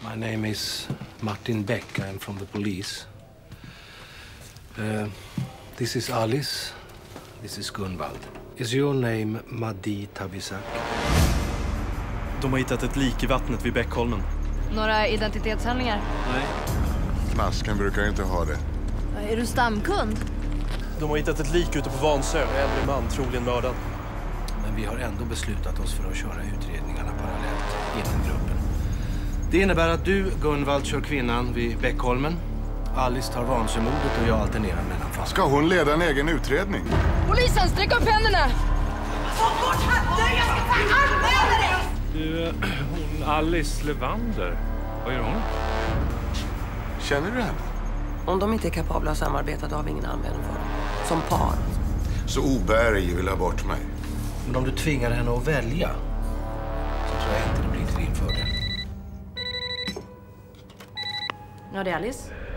My name is Martin Beck. I'm from the police. This is Alice. This is Gunvald. Is your name Madi Tavisak? De har hittat ett lik i vattnet vid Bäckholmen. Några identitetshandlingar? Nej. Masken brukar inte ha det. Är du stamkund? De har hittat ett lik ute på Vansö. Äldre man, troligen mördad. Men vi har ändå beslutat oss för att köra utredningarna parallellt inom gruppen. Det innebär att du, Gunvald, kör kvinnan vid Bäckholmen. Alice tar Vansömordet och jag alternerar mellan fall. Ska hon leda en egen utredning? Polisen, sträck upp händerna! Ta bort handen! Jag ska fan anmäla dig! Du, hon Alice Levander. Vad gör hon? Känner du henne? Om de inte är kapabla att samarbeta, då har vi ingen användning för dem. Som par. Så Oberg vill ha bort mig. Men om du tvingar henne att välja så tror jag inte det blir till din fördel. Ja, det är Alice.